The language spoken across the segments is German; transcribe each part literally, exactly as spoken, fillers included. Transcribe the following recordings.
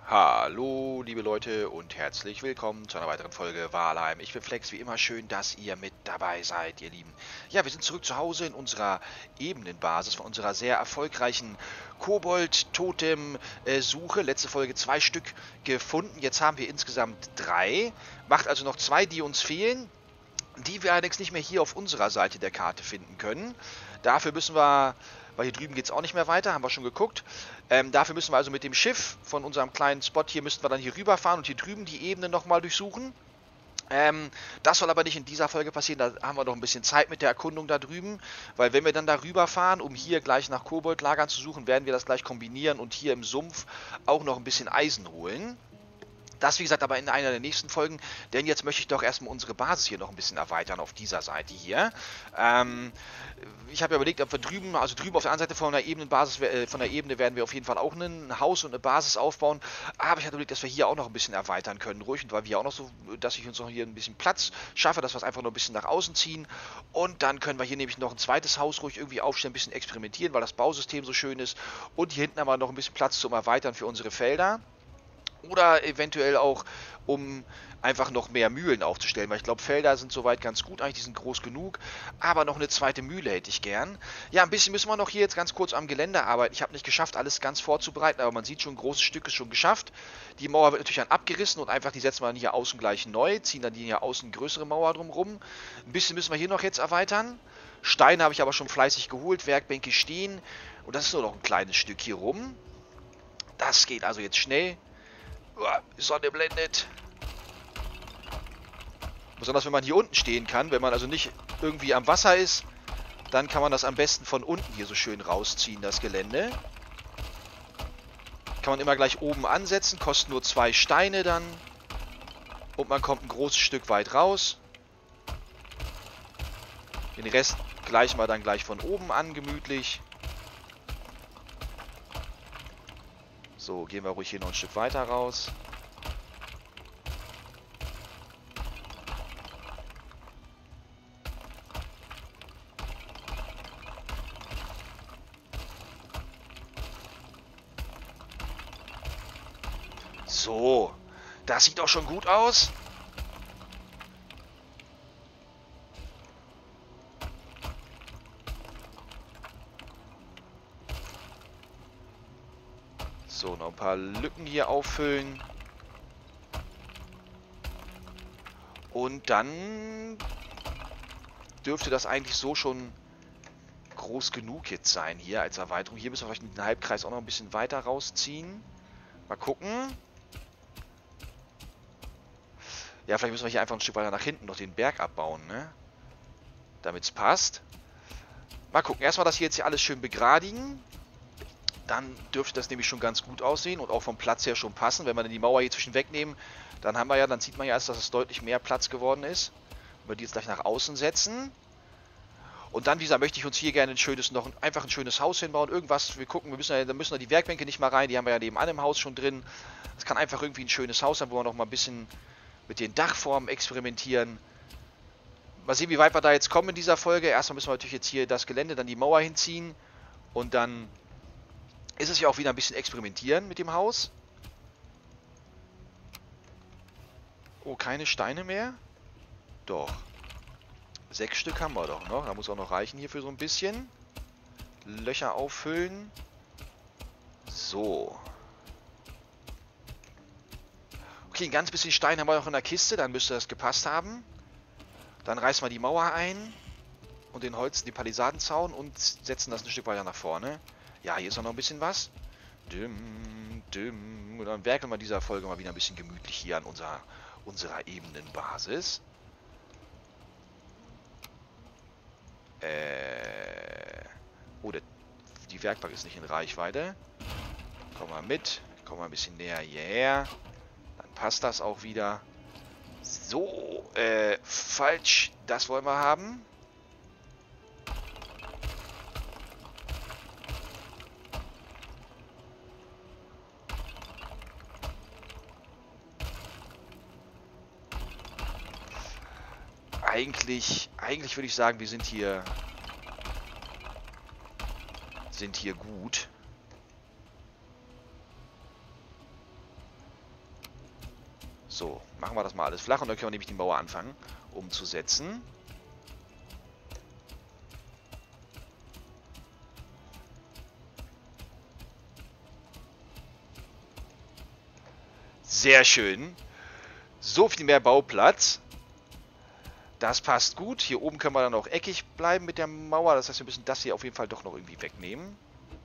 Hallo, liebe Leute und herzlich willkommen zu einer weiteren Folge Valheim. Ich bin Flex, wie immer schön, dass ihr mit dabei seid, ihr Lieben. Ja, wir sind zurück zu Hause in unserer Ebenenbasis von unserer sehr erfolgreichen Kobold-Totem-Suche. Letzte Folge zwei Stück gefunden, jetzt haben wir insgesamt drei. Macht also noch zwei, die uns fehlen, die wir allerdings nicht mehr hier auf unserer Seite der Karte finden können. Dafür müssen wir, weil hier drüben geht es auch nicht mehr weiter, haben wir schon geguckt. Ähm, dafür müssen wir also mit dem Schiff von unserem kleinen Spot hier, müssten wir dann hier rüberfahren und hier drüben die Ebene nochmal durchsuchen. Ähm, das soll aber nicht in dieser Folge passieren, da haben wir noch ein bisschen Zeit mit der Erkundung da drüben, weil wenn wir dann da rüberfahren, um hier gleich nach Koboldlagern zu suchen, werden wir das gleich kombinieren und hier im Sumpf auch noch ein bisschen Eisen holen. Das, wie gesagt, aber in einer der nächsten Folgen, denn jetzt möchte ich doch erstmal unsere Basis hier noch ein bisschen erweitern auf dieser Seite hier. Ähm, ich habe ja überlegt, ob wir drüben, also drüben auf der anderen Seite von der Ebenenbasis, äh, von der Ebene werden wir auf jeden Fall auch ein Haus und eine Basis aufbauen. Aber ich hatte überlegt, dass wir hier auch noch ein bisschen erweitern können, ruhig, und weil wir hier auch noch so, dass ich uns noch hier ein bisschen Platz schaffe, dass wir es einfach noch ein bisschen nach außen ziehen. Und dann können wir hier nämlich noch ein zweites Haus ruhig irgendwie aufstellen, ein bisschen experimentieren, weil das Bausystem so schön ist. Und hier hinten haben wir noch ein bisschen Platz zum Erweitern für unsere Felder. Oder eventuell auch, um einfach noch mehr Mühlen aufzustellen, weil ich glaube, Felder sind soweit ganz gut, eigentlich, die sind groß genug, aber noch eine zweite Mühle hätte ich gern. Ja, ein bisschen müssen wir noch hier jetzt ganz kurz am Gelände arbeiten. Ich habe nicht geschafft, alles ganz vorzubereiten, aber man sieht schon, ein großes Stück ist schon geschafft. Die Mauer wird natürlich dann abgerissen und einfach, die setzen wir dann hier außen gleich neu, ziehen dann hier außen eine größere Mauer drumherum. Ein bisschen müssen wir hier noch jetzt erweitern. Steine habe ich aber schon fleißig geholt, Werkbänke stehen und das ist nur noch ein kleines Stück hier rum. Das geht also jetzt schnell. Die Sonne blendet. Besonders wenn man hier unten stehen kann, wenn man also nicht irgendwie am Wasser ist, dann kann man das am besten von unten hier so schön rausziehen, das Gelände. Kann man immer gleich oben ansetzen, kostet nur zwei Steine dann. Und man kommt ein großes Stück weit raus. Den Rest gleichen wir dann gleich von oben an, gemütlich. So, gehen wir ruhig hier noch ein Stück weiter raus. So, das sieht doch schon gut aus. So, noch ein paar Lücken hier auffüllen. Und dann dürfte das eigentlich so schon groß genug jetzt sein hier als Erweiterung. Hier müssen wir vielleicht mit dem Halbkreis auch noch ein bisschen weiter rausziehen. Mal gucken. Ja, vielleicht müssen wir hier einfach ein Stück weiter nach hinten noch den Berg abbauen, ne? Damit es passt. Mal gucken. Erstmal das hier jetzt hier alles schön begradigen. Dann dürfte das nämlich schon ganz gut aussehen und auch vom Platz her schon passen. Wenn wir dann die Mauer hier zwischen wegnehmen, dann haben wir ja, dann sieht man ja erst, dass es deutlich mehr Platz geworden ist. Wenn wir die jetzt gleich nach außen setzen. Und dann, wie gesagt, möchte ich uns hier gerne ein schönes, noch einfach ein schönes Haus hinbauen. Irgendwas, wir gucken, wir müssen ja, da müssen ja die Werkbänke nicht mal rein, die haben wir ja nebenan im Haus schon drin. Es kann einfach irgendwie ein schönes Haus sein, wo wir noch mal ein bisschen mit den Dachformen experimentieren. Mal sehen, wie weit wir da jetzt kommen in dieser Folge. Erstmal müssen wir natürlich jetzt hier das Gelände, dann die Mauer hinziehen. Und dann ist es ja auch wieder ein bisschen experimentieren mit dem Haus. Oh, keine Steine mehr? Doch. Sechs Stück haben wir doch noch. Da muss auch noch reichen hier für so ein bisschen. Löcher auffüllen. So. Okay, ein ganz bisschen Stein haben wir noch in der Kiste. Dann müsste das gepasst haben. Dann reißen wir die Mauer ein. Und den Holz, den Palisadenzaun. Und setzen das ein Stück weiter nach vorne. Ja, hier ist noch ein bisschen was. Dim, dim. Und dann werkeln wir dieser Folge mal wieder ein bisschen gemütlich hier an unserer, unserer Ebenenbasis. Äh. Oh, der, die Werkbank ist nicht in Reichweite. Komm mal mit. Komm mal ein bisschen näher hierher. Dann passt das auch wieder. So, äh, falsch. Das wollen wir haben. Eigentlich, eigentlich würde ich sagen, wir sind hier, sind hier gut. So, machen wir das mal alles flach und dann können wir nämlich die Mauer anfangen umzusetzen. Sehr schön. So viel mehr Bauplatz. Das passt gut. Hier oben können wir dann auch eckig bleiben mit der Mauer. Das heißt, wir müssen das hier auf jeden Fall doch noch irgendwie wegnehmen.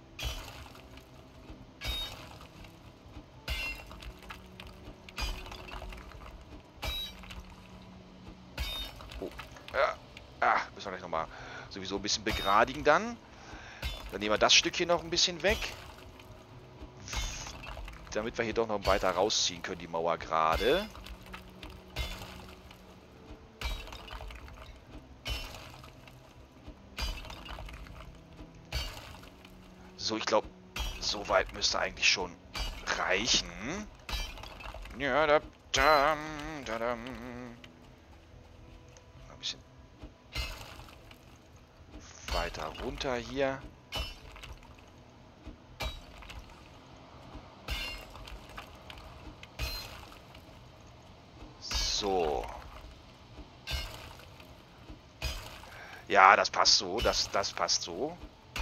Oh. Ja. Ah, müssen wir gleich nochmal sowieso ein bisschen begradigen dann. Dann nehmen wir das Stück hier noch ein bisschen weg. Damit wir hier doch noch weiter rausziehen können, die Mauer gerade. So, ich glaube, so weit müsste eigentlich schon reichen. Ja, da, da, da, da. Ein bisschen weiter runter hier. So. Ja, das passt so. Das, das passt so.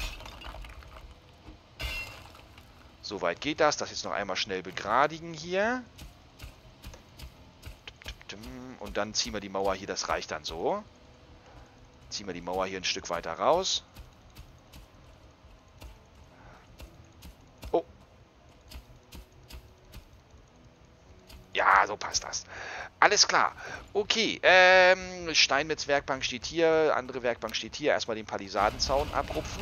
So weit geht das. Das jetzt noch einmal schnell begradigen hier. Und dann ziehen wir die Mauer hier. Das reicht dann so. Ziehen wir die Mauer hier ein Stück weiter raus. Oh. Ja, so passt das. Alles klar. Okay. Ähm, Steinmetz-Werkbank steht hier. Andere Werkbank steht hier. Erstmal den Palisadenzaun abrupfen.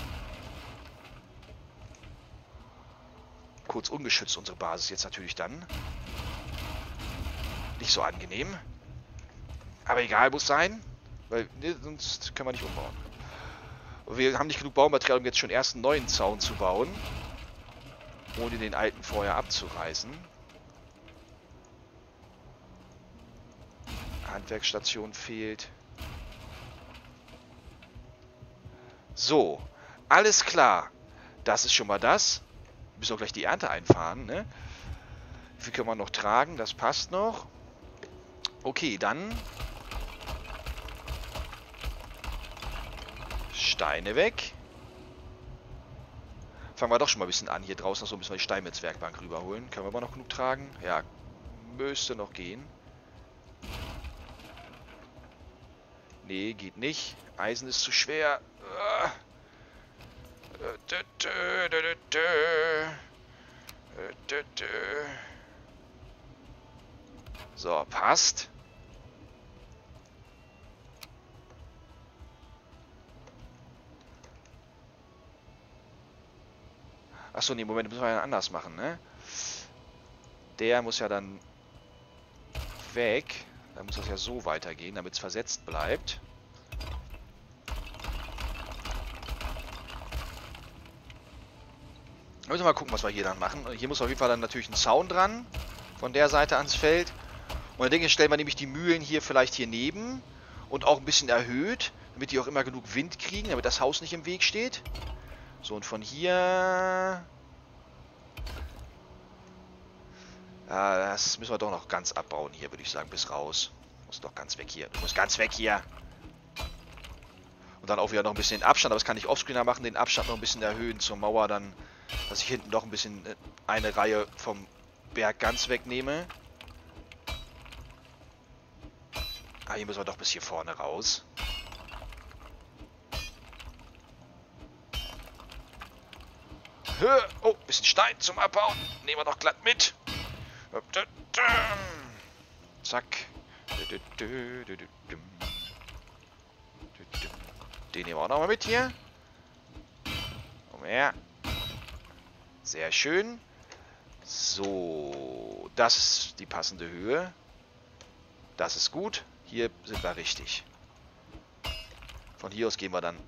Kurz ungeschützt unsere Basis jetzt natürlich dann. Nicht so angenehm. Aber egal, muss sein. Weil ne, sonst können wir nicht umbauen. Wir haben nicht genug Baumaterial, um jetzt schon erst einen neuen Zaun zu bauen. Ohne den alten vorher abzureißen. Handwerksstation fehlt. So. Alles klar. Das ist schon mal das. Wir müssen auch gleich die Ernte einfahren, ne? Wie viel können wir noch tragen? Das passt noch. Okay, dann Steine weg. Fangen wir doch schon mal ein bisschen an. Hier draußen noch so ein bisschen die Steinmetzwerkbank rüberholen. Können wir aber noch genug tragen? Ja, müsste noch gehen. Nee, geht nicht. Eisen ist zu schwer. So, passt. Achso, nee, Moment, müssen wir ja anders machen, ne? Der muss ja dann weg. Dann muss das ja so weitergehen, damit es versetzt bleibt. Wir müssen mal gucken, was wir hier dann machen. Hier muss auf jeden Fall dann natürlich ein Zaun dran. Von der Seite ans Feld. Und dann denke ich, stellen wir nämlich die Mühlen hier vielleicht hier neben. Und auch ein bisschen erhöht. Damit die auch immer genug Wind kriegen. Damit das Haus nicht im Weg steht. So, und von hier... Ja, das müssen wir doch noch ganz abbauen hier, würde ich sagen. Bis raus. Muss doch ganz weg hier. Du musst ganz weg hier. Und dann auch wieder noch ein bisschen den Abstand. Aber das kann ich offscreener machen. Den Abstand noch ein bisschen erhöhen zur Mauer. Dann, dass ich hinten doch ein bisschen eine Reihe vom Berg ganz wegnehme. Ah, hier müssen wir doch bis hier vorne raus. Oh, bisschen Stein zum Abbauen. Nehmen wir doch glatt mit. Zack. Den nehmen wir auch nochmal mit hier. Komm her. Sehr schön. So. Das ist die passende Höhe. Das ist gut. Hier sind wir richtig. Von hier aus gehen wir dann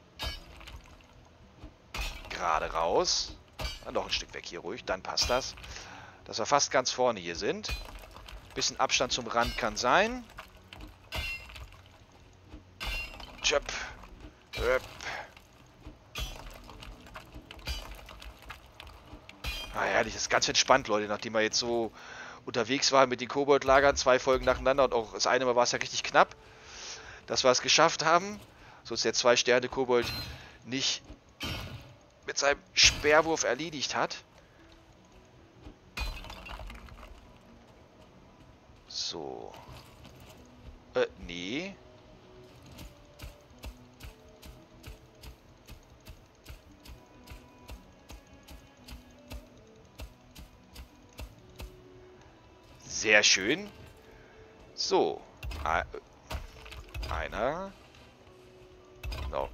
gerade raus. Dann noch ein Stück weg hier ruhig. Dann passt das. Dass wir fast ganz vorne hier sind. Bisschen Abstand zum Rand kann sein. Tschöp. Tschöp. Ah, herrlich. Das ist ganz entspannt, Leute. Nachdem wir jetzt so unterwegs waren mit den Kobold-Lagern, zwei Folgen nacheinander und auch das eine Mal war es ja richtig knapp, dass wir es geschafft haben. So ist der Zwei-Sterne-Kobold nicht mit seinem Speerwurf erledigt hat. So. Äh, nee. Sehr schön. So. Einer. No.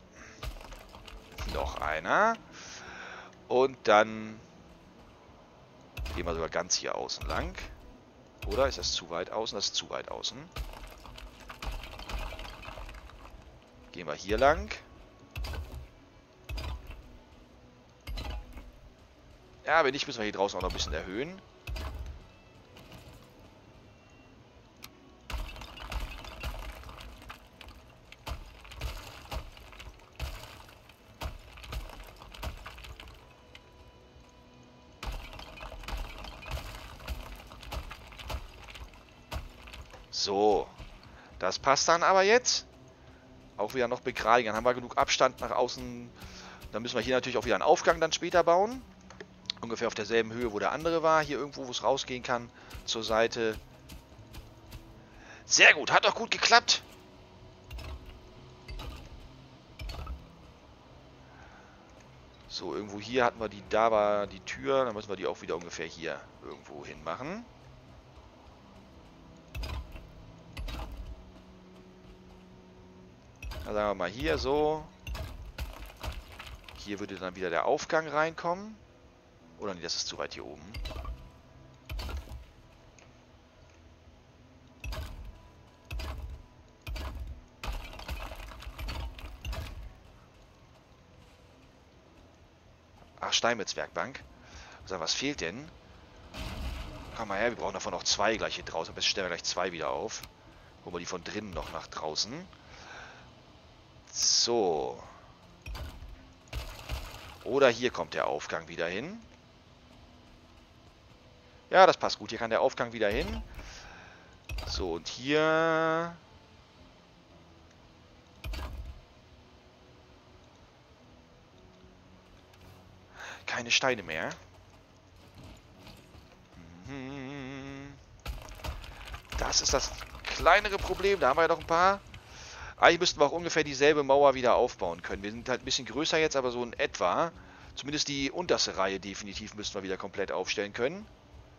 Noch einer. Und dann gehen wir sogar ganz hier außen lang. Oder ist das zu weit außen? Das ist zu weit außen. Gehen wir hier lang. Ja, wenn nicht, müssen wir hier draußen auch noch ein bisschen erhöhen. So, das passt dann aber jetzt. Auch wieder noch begradigen. Dann haben wir genug Abstand nach außen. Dann müssen wir hier natürlich auch wieder einen Aufgang dann später bauen. Ungefähr auf derselben Höhe, wo der andere war. Hier irgendwo, wo es rausgehen kann. Zur Seite. Sehr gut, hat doch gut geklappt. So, irgendwo hier hatten wir die, da war die Tür. Dann müssen wir die auch wieder ungefähr hier irgendwo hin machen. Dann sagen wir mal hier so. Hier würde dann wieder der Aufgang reinkommen. Oder nee, das ist zu weit hier oben. Ach, Steinmetzwerkbank. Also, was fehlt denn? Komm mal her, wir brauchen davon noch zwei gleich hier draußen. Am besten stellen wir gleich zwei wieder auf. Holen wir die von drinnen noch nach draußen. So. Oder hier kommt der Aufgang wieder hin. Ja, das passt gut. Hier kann der Aufgang wieder hin. So, und hier... Keine Steine mehr. Das ist das kleinere Problem. Da haben wir ja noch ein paar. Eigentlich müssten wir auch ungefähr dieselbe Mauer wieder aufbauen können. Wir sind halt ein bisschen größer jetzt, aber so in etwa. Zumindest die unterste Reihe definitiv müssten wir wieder komplett aufstellen können.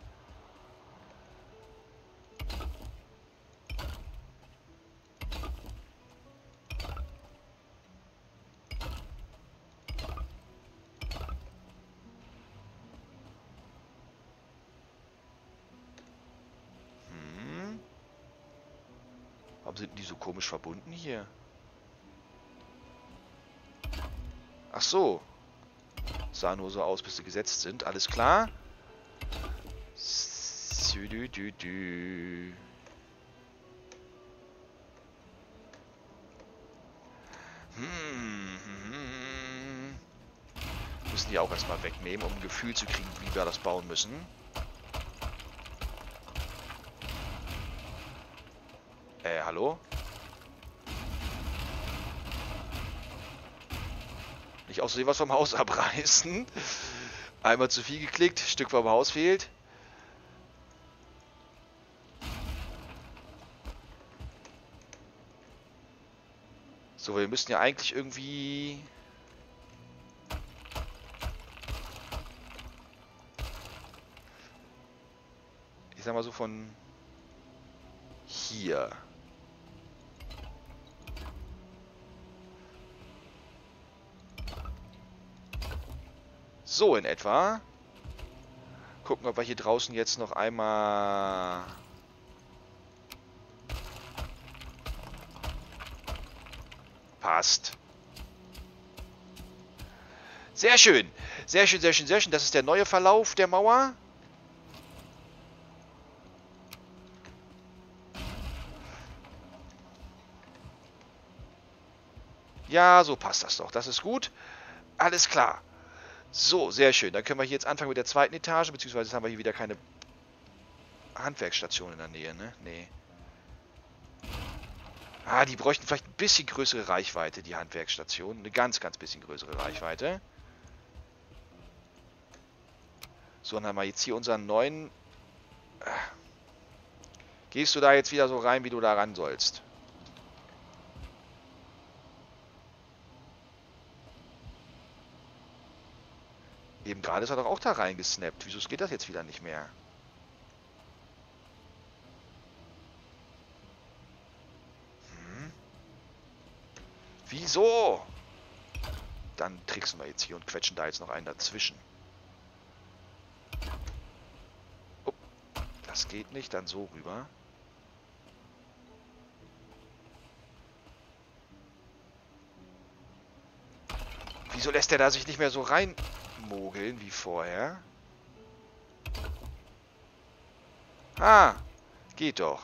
Hm. Warum sind die so komisch verbunden hier? Ach so. Sah nur so aus, bis sie gesetzt sind. Alles klar. Dü, dü, dü. Hm, hm. Müssen die auch erstmal wegnehmen, um ein Gefühl zu kriegen, wie wir das bauen müssen. Äh, hallo? Nicht außerdem was vom Haus abreißen. Einmal zu viel geklickt, Stück vom Haus fehlt. So, wir müssen ja eigentlich irgendwie... Ich sag mal so von... Hier... So in etwa. Gucken, ob wir hier draußen jetzt noch einmal... Passt. Sehr schön. Sehr schön, sehr schön, sehr schön. Das ist der neue Verlauf der Mauer. Ja, so passt das doch. Das ist gut. Alles klar. So, sehr schön. Dann können wir hier jetzt anfangen mit der zweiten Etage, beziehungsweise jetzt haben wir hier wieder keine Handwerksstation in der Nähe, ne? Nee. Ah, die bräuchten vielleicht ein bisschen größere Reichweite, die Handwerksstation. Eine ganz, ganz bisschen größere Reichweite. So, dann haben wir jetzt hier unseren neuen... Gehst du da jetzt wieder so rein, wie du da ran sollst? Eben gerade ist er doch auch da reingesnappt. Wieso geht das jetzt wieder nicht mehr? Hm. Wieso? Dann tricksen wir jetzt hier und quetschen da jetzt noch einen dazwischen. Oh, das geht nicht, dann so rüber. Wieso lässt der da sich nicht mehr so reinmogeln wie vorher? Ah, geht doch.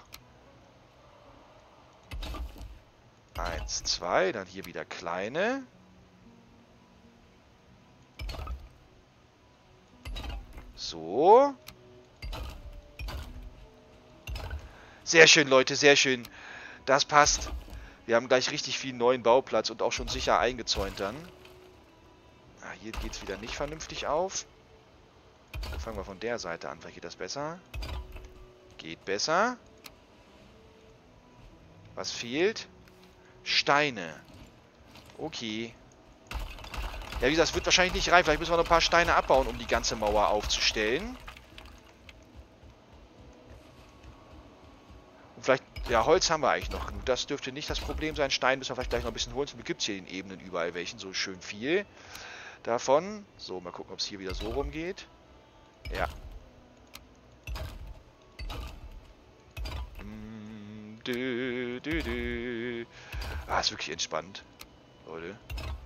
Eins, zwei, dann hier wieder kleine. So. Sehr schön, Leute, sehr schön. Das passt. Wir haben gleich richtig viel neuen Bauplatz und auch schon sicher eingezäunt dann. Ah, hier geht es wieder nicht vernünftig auf. Dann fangen wir von der Seite an. Vielleicht geht das besser. Geht besser. Was fehlt? Steine. Okay. Ja, wie gesagt, das wird wahrscheinlich nicht reichen. Vielleicht müssen wir noch ein paar Steine abbauen, um die ganze Mauer aufzustellen. Und vielleicht, ja, Holz haben wir eigentlich noch genug. Das dürfte nicht das Problem sein. Stein müssen wir vielleicht gleich noch ein bisschen holen. Zum Glück gibt es hier in Ebenen überall welchen. So schön viel davon. So, mal gucken, ob es hier wieder so rumgeht. Ja. Dö, dö, dö. Ah, ist wirklich entspannt, Leute.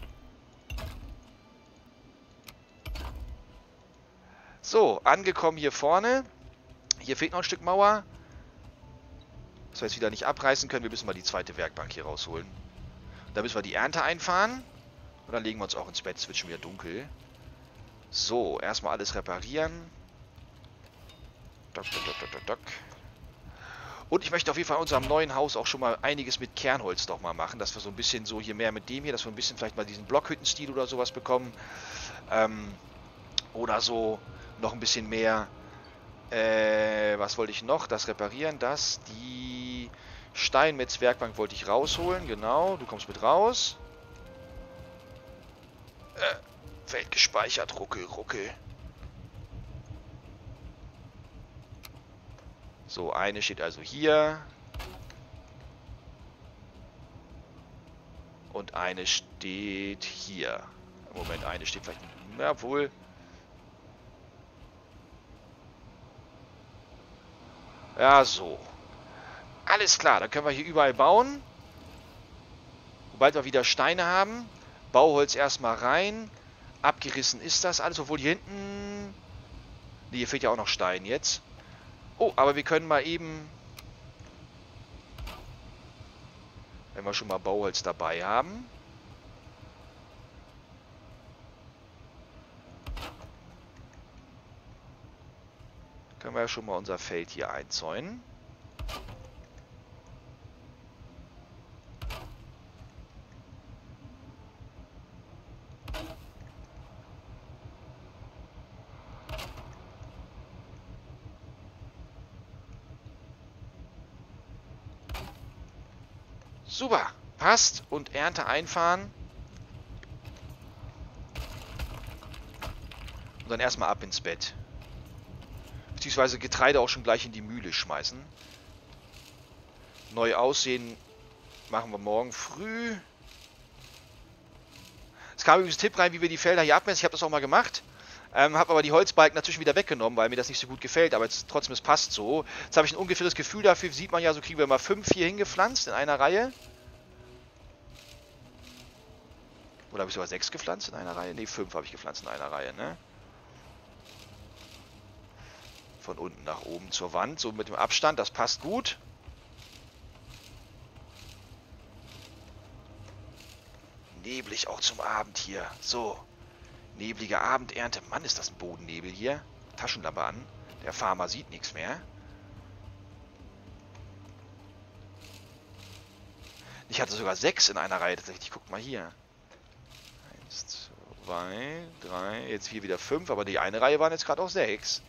So, angekommen hier vorne. Hier fehlt noch ein Stück Mauer. Das wir jetzt wieder nicht abreißen können. Wir müssen mal die zweite Werkbank hier rausholen. Da müssen wir die Ernte einfahren. Und dann legen wir uns auch ins Bett. Es wird schon wieder dunkel. So, erstmal alles reparieren. Dock, dock, dock, dock, dock. Und ich möchte auf jeden Fall in unserem neuen Haus auch schon mal einiges mit Kernholz doch mal machen, dass wir so ein bisschen so hier mehr mit dem hier, dass wir ein bisschen vielleicht mal diesen Blockhüttenstil oder sowas bekommen. Ähm, oder so noch ein bisschen mehr, äh, was wollte ich noch? Das reparieren, das, die Steinmetzwerkbank wollte ich rausholen, genau, du kommst mit raus. Äh, Feld gespeichert, ruckel, ruckel. So, eine steht also hier. Und eine steht hier. Moment, eine steht vielleicht... Ja, wohl. Ja, so. Alles klar, dann können wir hier überall bauen. Sobald wir wieder Steine haben. Bauholz erstmal rein. Abgerissen ist das alles, obwohl hier hinten... Nee, hier fehlt ja auch noch Stein jetzt. Oh, aber wir können mal eben, wenn wir schon mal Bauholz dabei haben, können wir ja schon mal unser Feld hier einzäunen. Super, passt. Und Ernte einfahren. Und dann erstmal ab ins Bett. Beziehungsweise Getreide auch schon gleich in die Mühle schmeißen. Neu aussehen machen wir morgen früh. Es kam übrigens ein Tipp rein, wie wir die Felder hier abmessen. Ich habe das auch mal gemacht. Ähm, habe aber die Holzbalken natürlich wieder weggenommen, weil mir das nicht so gut gefällt. Aber jetzt, trotzdem, es passt so. Jetzt habe ich ein ungefähres Gefühl dafür. Sieht man ja, so kriegen wir mal fünf hier hingepflanzt in einer Reihe. Oder habe ich sogar sechs gepflanzt in einer Reihe? Ne, fünf habe ich gepflanzt in einer Reihe, ne? Von unten nach oben zur Wand. So mit dem Abstand, das passt gut. Neblig auch zum Abend hier. So. Neblige Abendernte. Mann, ist das ein Bodennebel hier. Taschenlampe an. Der Farmer sieht nichts mehr. Ich hatte sogar sechs in einer Reihe tatsächlich. Guck mal hier. Eins, zwei, drei. Jetzt hier wieder fünf. Aber die eine Reihe waren jetzt gerade auch sechs.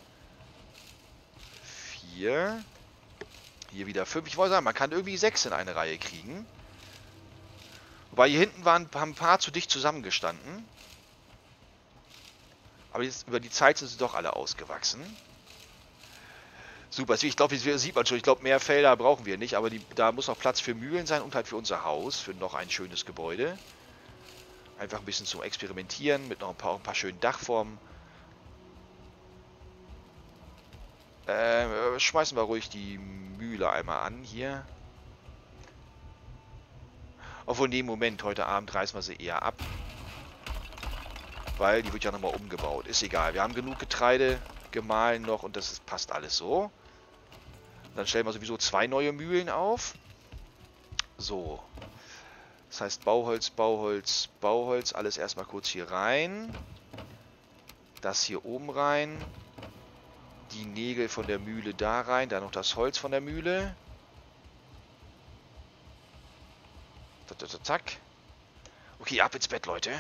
Vier. Hier wieder fünf. Ich wollte sagen, man kann irgendwie sechs in eine Reihe kriegen. Wobei hier hinten waren, haben ein paar zu dicht zusammengestanden. Aber jetzt, über die Zeit sind sie doch alle ausgewachsen. Super, ich glaube, hier sieht man schon, ich glaube, mehr Felder brauchen wir nicht, aber die, da muss noch Platz für Mühlen sein und halt für unser Haus, für noch ein schönes Gebäude. Einfach ein bisschen zum Experimentieren mit noch ein paar, ein paar schönen Dachformen. Äh, schmeißen wir ruhig die Mühle einmal an hier. Obwohl, nee, Moment, heute Abend reißen wir sie eher ab. Weil die wird ja nochmal umgebaut. Ist egal, wir haben genug Getreide gemahlen noch und das ist, passt alles so. Dann stellen wir sowieso zwei neue Mühlen auf. So. Das heißt Bauholz, Bauholz, Bauholz. Alles erstmal kurz hier rein. Das hier oben rein. Die Nägel von der Mühle da rein. Dann noch das Holz von der Mühle. Zack. Okay, ab ins Bett, Leute.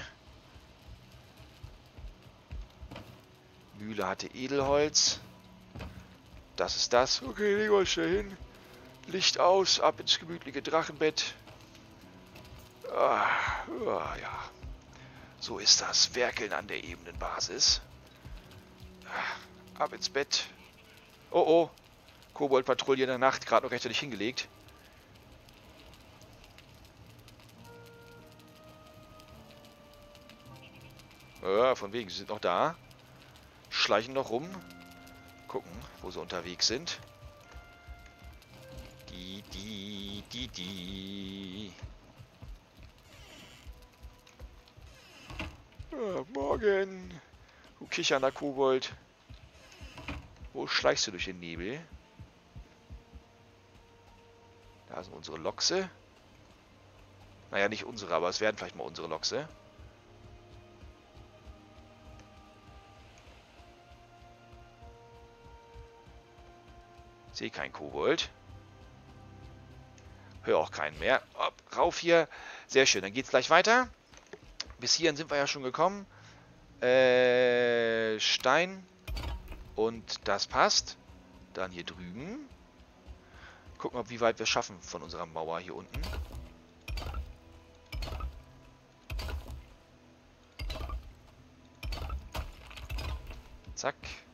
Mühle hatte Edelholz. Das ist das. Okay, legen wir uns schnell hin. Licht aus, ab ins gemütliche Drachenbett. Ah, ah, ja. So ist das. Werkeln an der ebenen Basis. Ah, ab ins Bett. Oh oh. Koboldpatrouille in der Nacht. Gerade noch rechtzeitig hingelegt. Ja, von wegen, sie sind noch da. Schleichen noch rum. Gucken, wo sie unterwegs sind. Die, die, die, die. Ja, morgen. Du kichernder Kobold. Wo schleichst du durch den Nebel? Da sind unsere Lochse. Naja, nicht unsere, aber es werden vielleicht mal unsere Lochse. Sehe keinen Kobold. Hör auch keinen mehr. Hopp, rauf hier. Sehr schön, dann geht's gleich weiter. Bis hierhin sind wir ja schon gekommen. Äh, Stein. Und das passt. Dann hier drüben. Gucken, ob wie weit wir schaffen von unserer Mauer hier unten. Zack.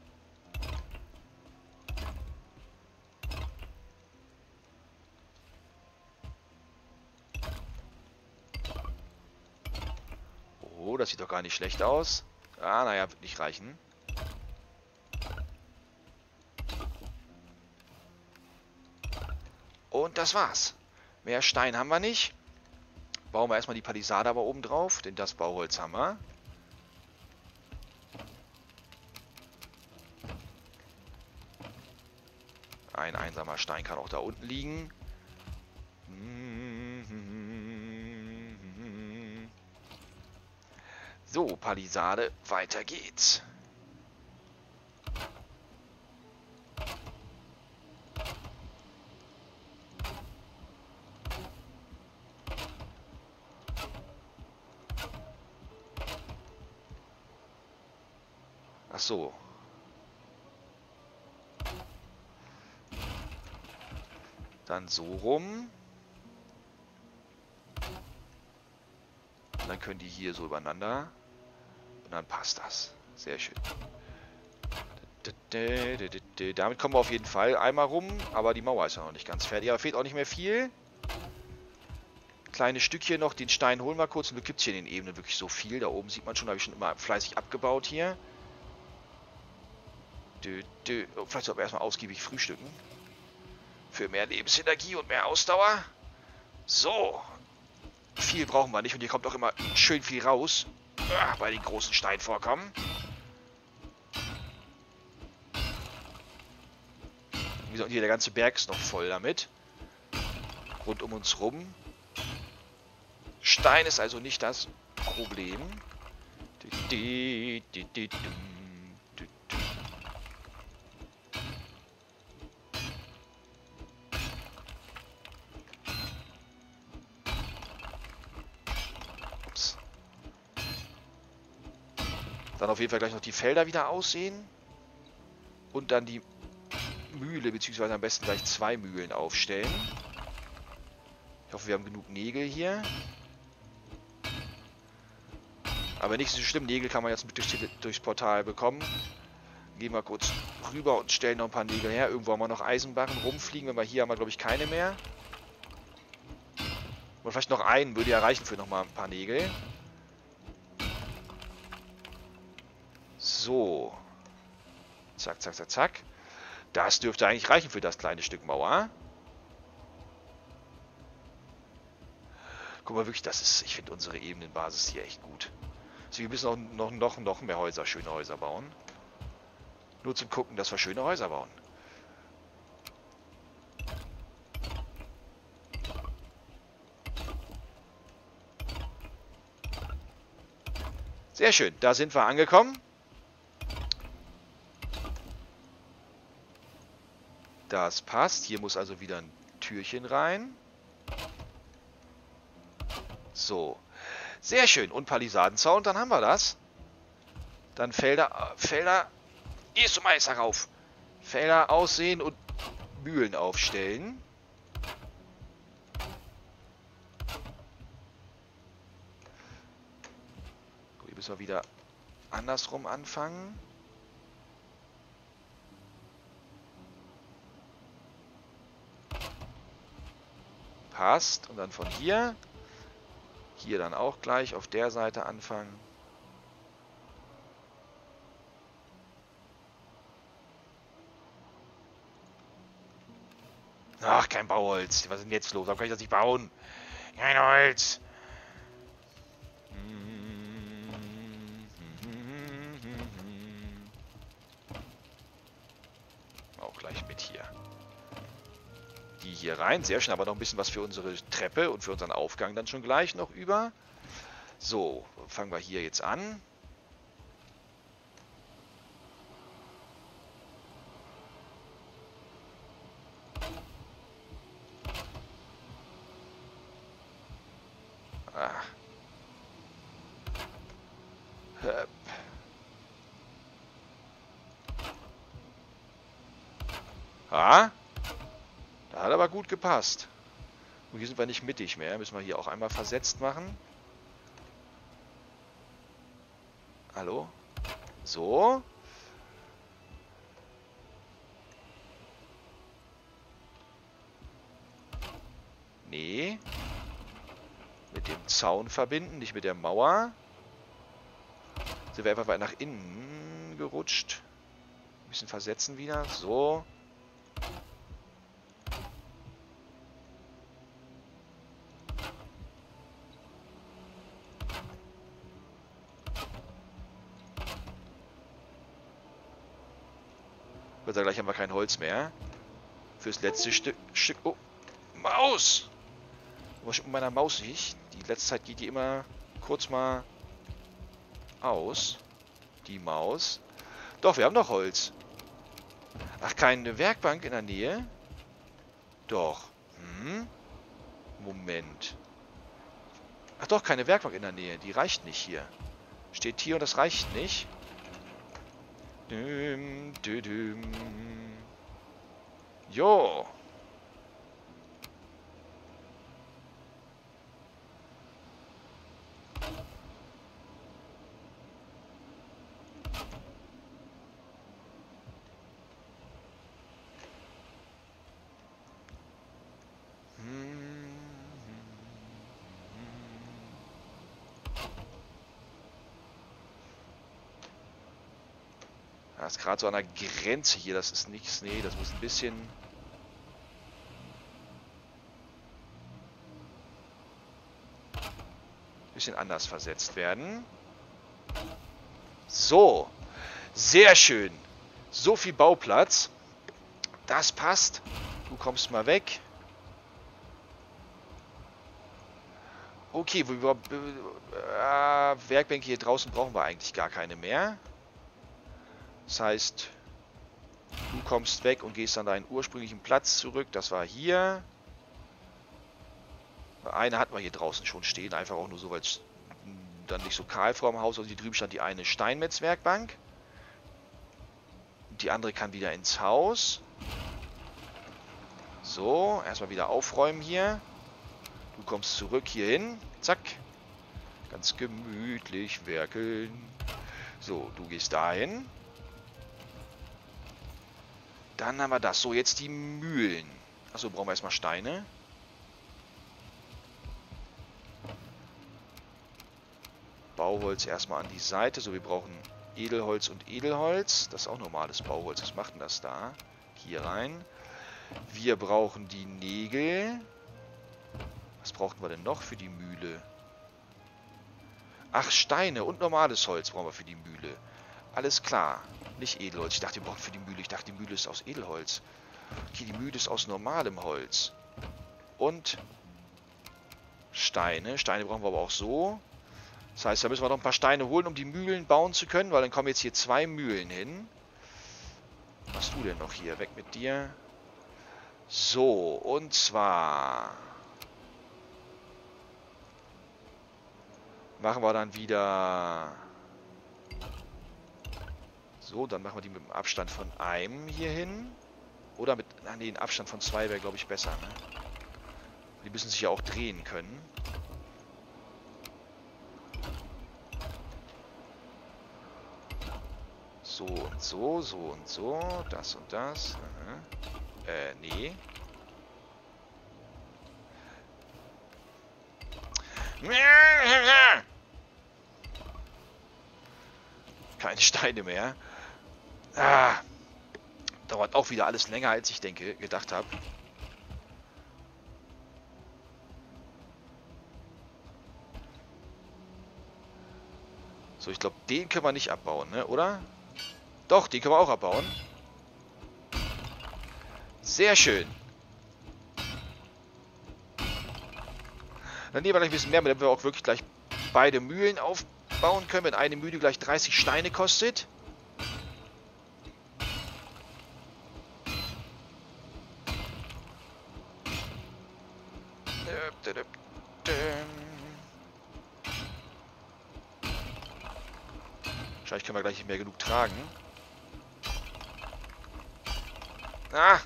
Oh, das sieht doch gar nicht schlecht aus. Ah, naja, wird nicht reichen. Und das war's. Mehr Stein haben wir nicht. Bauen wir erstmal die Palisade aber oben drauf, denn das Bauholz haben wir. Ein einsamer Stein kann auch da unten liegen. So, Palisade, weiter geht's. Ach so. Dann so rum. Und dann können die hier so übereinander. Und dann passt das. Sehr schön. Damit kommen wir auf jeden Fall einmal rum. Aber die Mauer ist ja noch nicht ganz fertig. Aber fehlt auch nicht mehr viel. Kleines Stückchen noch. Den Stein holen wir kurz. Und gibt es hier in den Ebenen wirklich so viel. Da oben sieht man schon, da habe ich schon immer fleißig abgebaut hier. Oh, vielleicht sollten wir erstmal ausgiebig frühstücken. Für mehr Lebensenergie und mehr Ausdauer. So. Viel brauchen wir nicht. Und hier kommt auch immer schön viel raus. Ah, bei den großen Steinvorkommen. Wie gesagt, hier der ganze Berg ist noch voll damit. Rund um uns rum. Stein ist also nicht das Problem. Dann auf jeden Fall gleich noch die Felder wieder aussehen. Und dann die Mühle, beziehungsweise am besten gleich zwei Mühlen aufstellen. Ich hoffe, wir haben genug Nägel hier. Aber nicht so schlimm, Nägel kann man jetzt mit durch, durchs Portal bekommen. Gehen wir kurz rüber und stellen noch ein paar Nägel her. Irgendwo haben wir noch Eisenbarren rumfliegen, wenn wir hier haben wir, glaube ich, keine mehr. Oder vielleicht noch einen, würde ja reichen für nochmal ein paar Nägel. So. Zack, zack, zack, zack. Das dürfte eigentlich reichen für das kleine Stück Mauer. Guck mal, wirklich, das ist, ich finde unsere Ebenenbasis hier echt gut. Also wir müssen auch noch, noch, noch mehr Häuser, schöne Häuser bauen. Nur zum Gucken, dass wir schöne Häuser bauen. Sehr schön, da sind wir angekommen. Das passt. Hier muss also wieder ein Türchen rein. So. Sehr schön. Und Palisadenzaun, dann haben wir das. Dann Felder, Felder, erst um Eis herauf. Felder aussehen und Mühlen aufstellen. Gut, hier müssen wir wieder andersrum anfangen. Passt. Und dann von hier. Hier dann auch gleich auf der Seite anfangen. Ach, kein Bauholz. Was ist denn jetzt los? Warum kann ich das nicht bauen? Kein Holz. Auch gleich mit hier. Die hier rein. Sehr schön, aber noch ein bisschen was für unsere Treppe und für unseren Aufgang dann schon gleich noch über. So, fangen wir hier jetzt an. Ah. Höp. Ah. Da hat aber gut gepasst. Und hier sind wir nicht mittig mehr. Müssen wir hier auch einmal versetzt machen. Hallo? So. Nee. Mit dem Zaun verbinden, nicht mit der Mauer. Sind wir einfach weit nach innen gerutscht. Ein bisschen versetzen wieder. So. Weil gleich haben wir kein Holz mehr. Fürs letzte Stück. Stück. Oh, Maus! Was mit meiner Maus nicht? Die letzte Zeit geht die immer kurz mal aus. Die Maus. Doch, wir haben noch Holz. Ach, keine Werkbank in der Nähe? Doch. Hm? Moment. Ach doch, keine Werkbank in der Nähe. Die reicht nicht hier. Steht hier und das reicht nicht. Düm, düm, düm. Jo. Das ist gerade so an der Grenze hier. Das ist nichts. Nee, das muss ein bisschen... bisschen anders versetzt werden. So. Sehr schön. So viel Bauplatz. Das passt. Du kommst mal weg. Okay, wir, äh, Werkbänke hier draußen brauchen wir eigentlich gar keine mehr. Das heißt, du kommst weg und gehst an deinen ursprünglichen Platz zurück. Das war hier. Eine hatten wir hier draußen schon stehen. Einfach auch nur so, weil es dann nicht so kahl vorm Haus. Und hier drüben stand die eine Steinmetzwerkbank. Die andere kann wieder ins Haus. So, erstmal wieder aufräumen hier. Du kommst zurück hier hin. Zack. Ganz gemütlich werkeln. So, du gehst dahin. Dann haben wir das. So, jetzt die Mühlen. Achso, brauchen wir erstmal Steine. Bauholz erstmal an die Seite. So, wir brauchen Edelholz und Edelholz. Das ist auch normales Bauholz. Was macht denn das da? Hier rein. Wir brauchen die Nägel. Was brauchen wir denn noch für die Mühle? Ach, Steine und normales Holz brauchen wir für die Mühle. Alles klar. Nicht Edelholz. Ich dachte, wir brauchen für die Mühle. Ich dachte, die Mühle ist aus Edelholz. Okay, die Mühle ist aus normalem Holz. Und Steine. Steine brauchen wir aber auch so. Das heißt, da müssen wir noch ein paar Steine holen, um die Mühlen bauen zu können, weil dann kommen jetzt hier zwei Mühlen hin. Was hast du denn noch hier? Weg mit dir. So, und zwar machen wir dann wieder so, dann machen wir die mit einem Abstand von einem hier hin. Oder mit, ach nee, ein Abstand von zwei wäre, glaube ich, besser. Ne? Die müssen sich ja auch drehen können. So und so, so und so, das und das. Aha. Äh, nee. Keine Steine mehr. Ah. Dauert auch wieder alles länger, als ich denke, gedacht habe. So, ich glaube, den können wir nicht abbauen, ne? Oder? Doch, den können wir auch abbauen. Sehr schön. Dann nehmen wir gleich ein bisschen mehr, damit wir auch wirklich gleich beide Mühlen aufbauen können, wenn eine Mühle gleich dreißig Steine kostet. Wahrscheinlich können wir gleich nicht mehr genug tragen. Ah!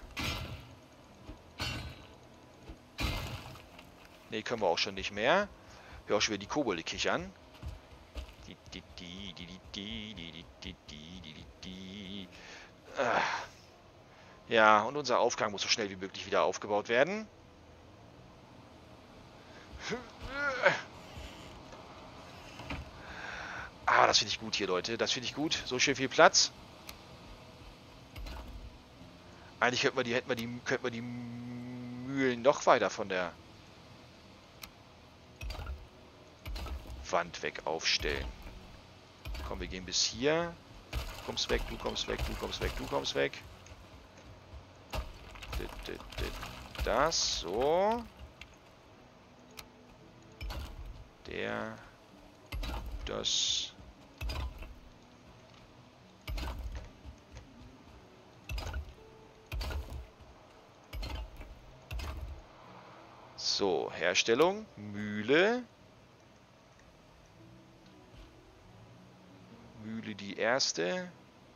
Ne, können wir auch schon nicht mehr. Hör auch schon wieder die Kobolde kichern. Die, die, die, die, die, die, die, die, die, die, die. Ah. Ja, und unser Aufgang muss so schnell wie möglich wieder aufgebaut werden. Ah, das finde ich gut hier, Leute. Das finde ich gut. So schön viel Platz. Eigentlich könnten wir die, hätten wir die, könnten wir die Mühlen noch weiter von der Wand weg aufstellen. Komm, wir gehen bis hier. Du kommst weg, du kommst weg, du kommst weg, du kommst weg. Das, so. Der, das. So, Herstellung, Mühle. Mühle die erste.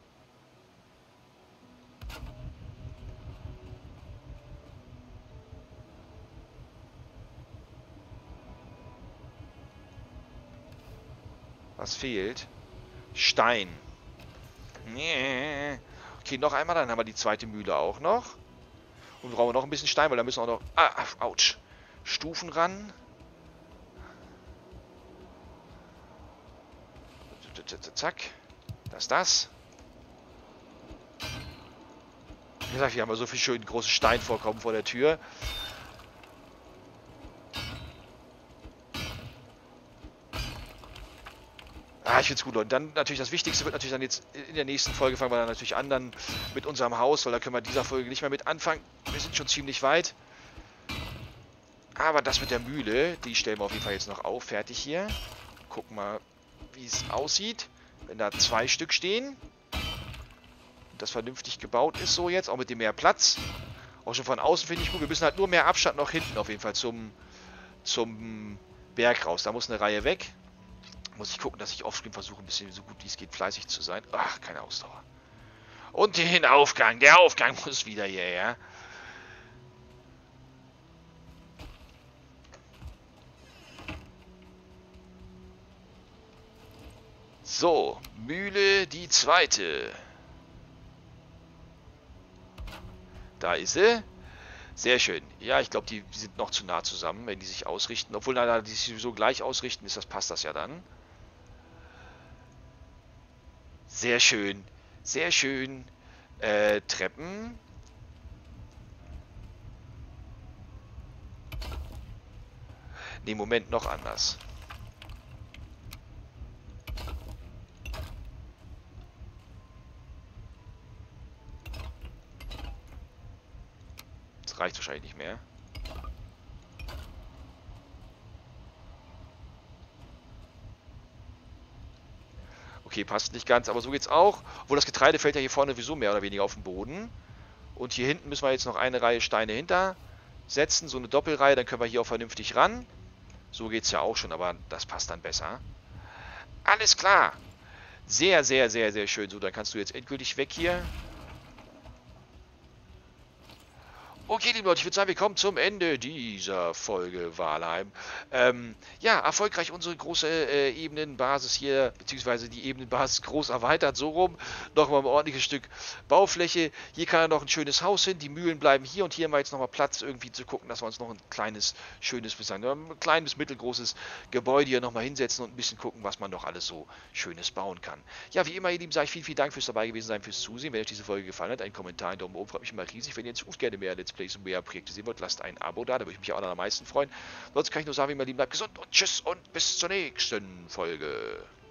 Was fehlt? Stein. Nee. Okay, noch einmal, dann haben wir die zweite Mühle auch noch. Und wir brauchen noch ein bisschen Stein, weil da müssen auch noch... Ah, ouch. Stufen ran. Zack. Das ist das. Wie gesagt, hier haben wir so viel schön große Steinvorkommen vor der Tür. Ah, ich find's gut, Leute. Dann natürlich das Wichtigste wird natürlich dann jetzt in der nächsten Folge fangen wir dann natürlich an dann mit unserem Haus, weil da können wir in dieser Folge nicht mehr mit anfangen. Wir sind schon ziemlich weit. Aber das mit der Mühle, die stellen wir auf jeden Fall jetzt noch auf. Fertig hier. Gucken mal, wie es aussieht. Wenn da zwei Stück stehen. Und das vernünftig gebaut ist so jetzt. Auch mit dem mehr Platz. Auch schon von außen finde ich gut. Wir müssen halt nur mehr Abstand noch hinten auf jeden Fall zum, zum Berg raus. Da muss eine Reihe weg. Muss ich gucken, dass ich offscreen versuche, ein bisschen so gut wie es geht fleißig zu sein. Ach, keine Ausdauer. Und den Aufgang. Der Aufgang muss wieder hierher. So, Mühle die zweite. Da ist sie. Sehr schön. Ja, ich glaube, die sind noch zu nah zusammen, wenn die sich ausrichten. Obwohl, na, die sich sowieso gleich ausrichten, ist das, passt das ja dann. Sehr schön. Sehr schön. Äh, Treppen. Ne, Moment, noch anders. Das reicht wahrscheinlich nicht mehr. Okay, passt nicht ganz, aber so geht's auch. Obwohl das Getreide fällt ja hier vorne sowieso mehr oder weniger auf den Boden. Und hier hinten müssen wir jetzt noch eine Reihe Steine hintersetzen, so eine Doppelreihe, dann können wir hier auch vernünftig ran. So geht's ja auch schon, aber das passt dann besser. Alles klar. Sehr, sehr, sehr, sehr schön. So, dann kannst du jetzt endgültig weg hier. Okay, liebe Leute, ich würde sagen, wir kommen zum Ende dieser Folge Valheim. Ähm, ja, erfolgreich unsere große äh, Ebenenbasis hier, beziehungsweise die Ebenenbasis groß erweitert, so rum. Nochmal ein ordentliches Stück Baufläche. Hier kann ja noch ein schönes Haus hin, die Mühlen bleiben hier und hier haben wir jetzt nochmal Platz, irgendwie zu gucken, dass wir uns noch ein kleines, schönes, ein kleines, mittelgroßes Gebäude hier nochmal hinsetzen und ein bisschen gucken, was man noch alles so Schönes bauen kann. Ja, wie immer, ihr Lieben, sage ich vielen, vielen Dank fürs dabei gewesen sein, fürs Zusehen. Wenn euch diese Folge gefallen hat, einen Kommentar, einen Daumen oben, freut mich immer riesig. Wenn ihr in Zukunft gerne mehr Let's Plays und mehr Projekte sehen wollt, lasst ein Abo da, da würde ich mich auch am meisten freuen. Sonst kann ich nur sagen, wie immer lieben, bleibt gesund und tschüss und bis zur nächsten Folge.